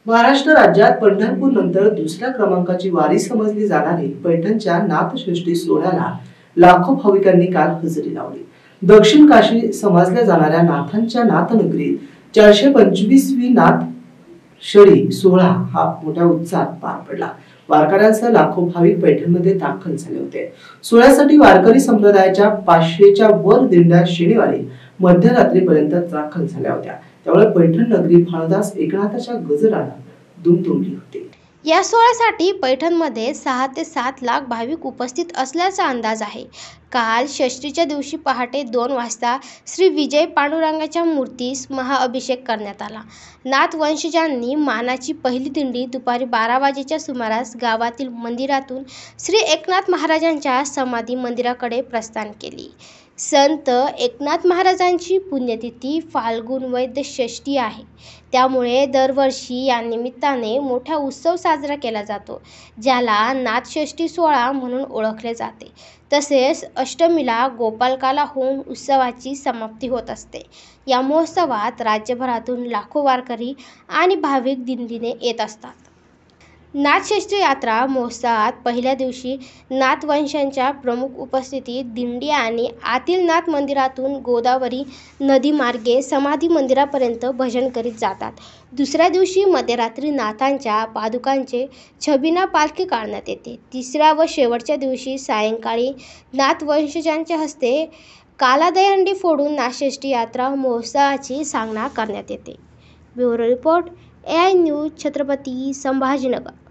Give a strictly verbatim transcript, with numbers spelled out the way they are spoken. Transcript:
महाराष्ट्र राज्यात पंढरपूर नंतर दुसऱ्या क्रमांकाची वारी समजली जाणारी पैठणच्या नाथषष्ठी सोहळ्याला लाखो भाविकांनी काल हजेरी लावली। दक्षिण काशी समजल्या जाणाऱ्या नाथांच्या नाथनगरीत चारशे पंचवीसवी नाथ षडी सोहळा हा मोठ्या उत्साहात पार पडला। वारकऱ्यांसह लाखो भाविक पैठणमध्ये दाखल झाले होते। सोहळ्यासाठी वारकरी संप्रदायाच्या पाचशेच्या वर दिंड्या शनिवारी मध्यरात्रीपर्यंत दाखल झाल्या होत्या। त्यामुळे पैठण नगरी भानुदास एकनाथाच्या गजरानं दुमदुमली होती। या सोहळ्यासाठी पैठणमध्ये सहा ते सात लाख भाविक उपस्थित असल्याचा अंदाज आहे। काल षष्ठीच्या दिवशी पहाटे दोन वाजता श्री विजय पांडुरंगाच्या मूर्तीस महाअभिषेक करण्यात आला। नाथवंशजांनी मानाची पहिली दिंडी दुपारी बारा वाजेच्या सुमारास गावातील मंदिरातून श्री एकनाथ महाराजांच्या समाधी मंदिराकडे प्रस्थान केली। संत एकनाथ महाराजांची पुण्यतिथी फाल्गुन वैद्य षष्ठी आहे, त्यामुळे दरवर्षी या निमित्ताने मोठा उत्सव साजरा केला जातो, ज्याला नाथषष्ठी सोहळा म्हणून ओळखले जाते। तसेच अष्टमीला गोपालकाला होऊन उत्सवाची समाप्ती होत असते। या महोत्सवात राज्यभरातून लाखो वारकरी आणि भाविक दिंडीने येत असतात। नाथषष्ठी यात्रा महोत्सवात पहिल्या दिवशी नाथवंशांच्या प्रमुख उपस्थितीत दिंडी आणि आतील नाथ मंदिरातून गोदावरी नदीमार्गे समाधी मंदिरापर्यंत भजन करीत जातात। दुसऱ्या दिवशी मध्यरात्री नाथांच्या पादुकांचे छबिना पालखी काढण्यात येते। तिसऱ्या व शेवटच्या दिवशी सायंकाळी नाथवंशजांच्या हस्ते कालादहंडी फोडून नाथषष्ठी यात्रा महोत्सवाची सांगता करण्यात येते। Bureau report, A I news, Chhatrapati Sambhajinagar.